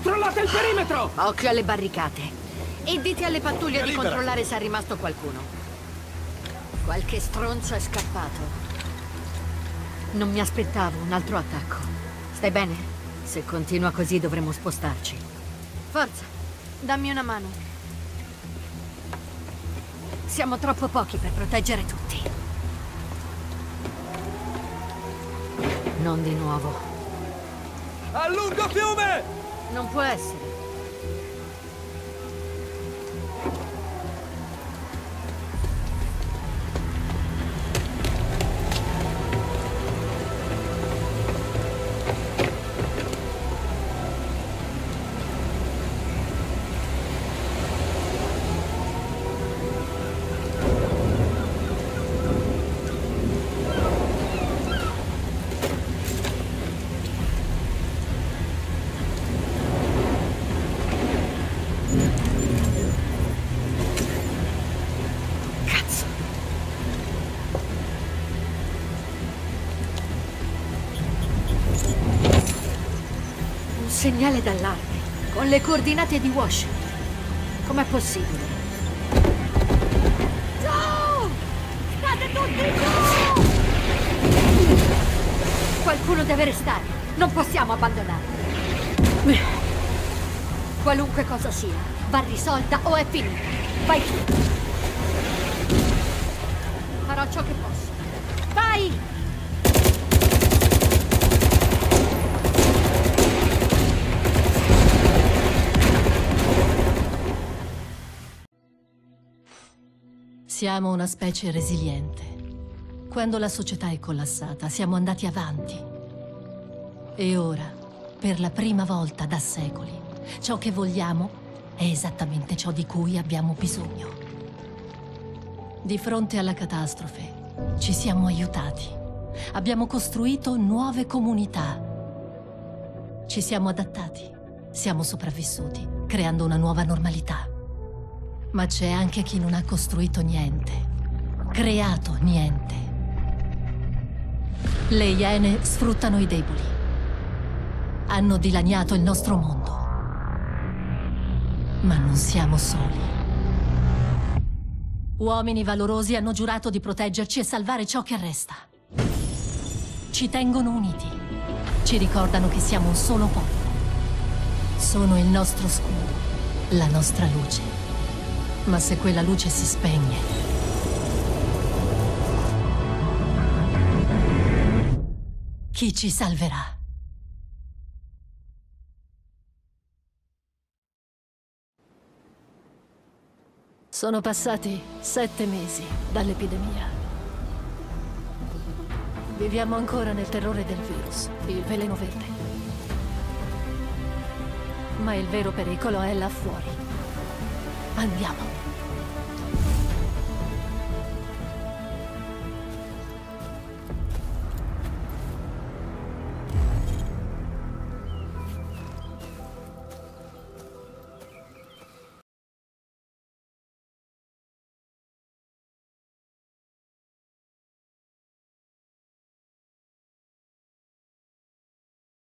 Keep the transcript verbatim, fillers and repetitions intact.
Controllate il perimetro! Occhio alle barricate. E dite alle pattuglie Via di libera. controllare se è rimasto qualcuno. Qualche stronzo è scappato. Non mi aspettavo un altro attacco. Stai bene? Se continua così dovremo spostarci. Forza, dammi una mano. Siamo troppo pochi per proteggere tutti. Non di nuovo. A lungo fiume! Non può essere. Segnale d'allarme, con le coordinate di Washington. Com'è possibile? Giù! State tutti giù! Qualcuno deve restare. Non possiamo abbandonarli. Qualunque cosa sia, va risolta o è finita. Vai tu. Farò ciò che posso. Vai! Siamo una specie resiliente. Quando la società è collassata, siamo andati avanti. E ora, per la prima volta da secoli, ciò che vogliamo è esattamente ciò di cui abbiamo bisogno. Di fronte alla catastrofe, ci siamo aiutati. Abbiamo costruito nuove comunità. Ci siamo adattati. Siamo sopravvissuti, creando una nuova normalità. Ma c'è anche chi non ha costruito niente, creato niente. Le Iene sfruttano i deboli. Hanno dilaniato il nostro mondo. Ma non siamo soli. Uomini valorosi hanno giurato di proteggerci e salvare ciò che resta. Ci tengono uniti. Ci ricordano che siamo un solo popolo. Sono il nostro scudo, la nostra luce. Ma se quella luce si spegne, chi ci salverà? Sono passati sette mesi dall'epidemia. Viviamo ancora nel terrore del virus, il veleno verde. Ma il vero pericolo è là fuori. Andiamo.